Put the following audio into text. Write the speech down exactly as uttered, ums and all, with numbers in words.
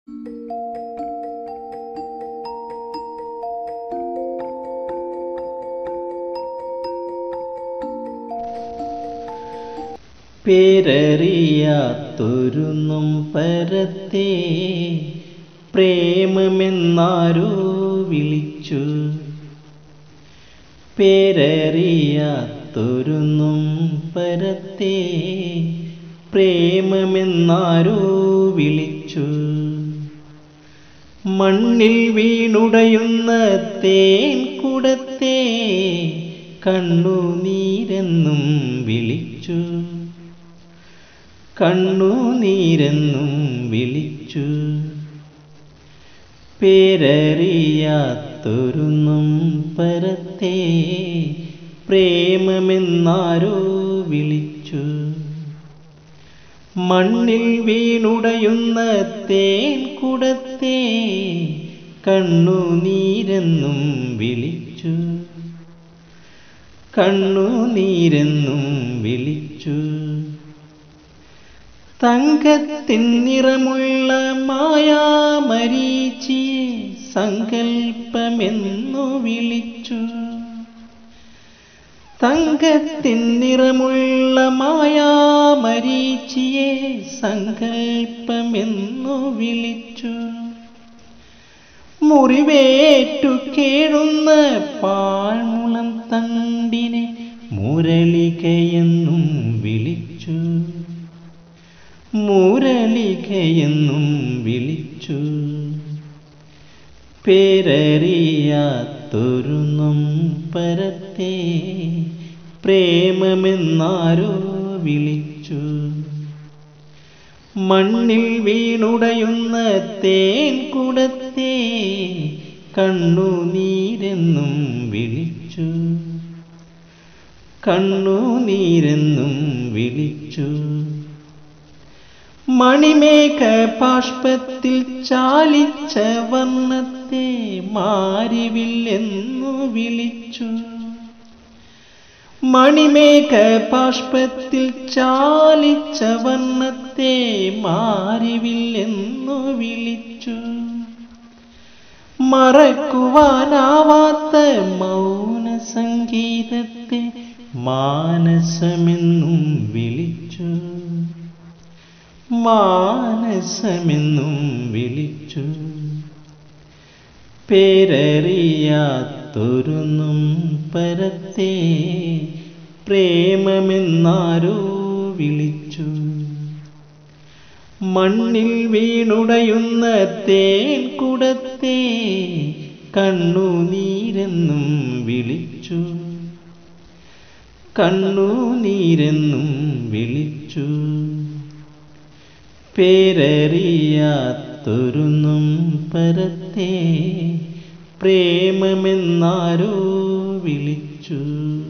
പേരറിയാത്തൊരു നൊമ്പരത്തെ പ്രേമമെന്നാരോ വിളിച്ചു. പേരറിയാത്തൊരു നൊമ്പരത്തെ പ്രേമമെന്നാരോ വിളിച്ചു. മണ്ണിൽ വീണുടയുന്ന തേൻകുടത്തെ കണ്ണുനീരെന്നും വിളിച്ചു. കണ്ണുനീരെന്നും വിളിച്ചു. പേരറിയാത്തൊരു നൊമ്പരത്തെ പ്രേമമെന്നാരോ വിളിച്ചു. മണ്ണിൽ വീണുടയുന്ന തേൻകുടത്തെ കണ്ണുനീരെന്നും വിളിച്ചു. കണ്ണുനീരെന്നും വിളിച്ചു. തങ്കത്തിൻ നിറമുള്ള മായാമരീചിയെ സങ്കൽപ്പമെന്നു വിളിച്ചു. തങ്കത്തിൻ നിറമുള്ള മായാമരീചിയെ സങ്കൽപ്പമെന്നു വിളിച്ചു. മുറിവേറ്റു കേഴുന്ന പാഴ്മുളം തണ്ടിനെ മുരളികയെന്നും വിളിച്ചു. മുരളികയെന്നും വിളിച്ചു. പേരറിയാത്തൊരു നൊമ്പരത്തെ പ്രേമമെന്നാരോ വിളിച്ചു. മണ്ണിൽ വീണുടയുന്ന തേൻകുടത്തെ കണ്ണുനീരെന്നും വിളിച്ചു. കണ്ണുനീരെന്നും വിളിച്ചു. മണിമേഘ ബാഷ്പത്തിൽ ചാലിച്ച വർണ്ണത്തെ മാരിവില്ലെന്നു വിളിച്ചു. മണിമേഘ ബാഷ്പത്തിൽ ചാലിച്ച വർണ്ണത്തെ മാരിവില്ലെന്നു വിളിച്ചു. മറക്കുവാനാവാത്ത മൗന സംഗീതത്തെ മാനസമെന്നും വിളിച്ചു. മാനസമെന്നും വിളിച്ചു. പേരറിയാത്തൊരു നൊമ്പരത്തെ പ്രേമമെന്നാരോ വിളിച്ചു. മണ്ണിൽ വീണുടയുന്ന തേൻകുടത്തെ കണ്ണുനീരെന്നും വിളിച്ചു. കണ്ണുനീരെന്നും വിളിച്ചു. പേരറിയാത്തൊരു നൊമ്പരത്തെ പ്രേമമെന്നാരോ വിളിച്ചു.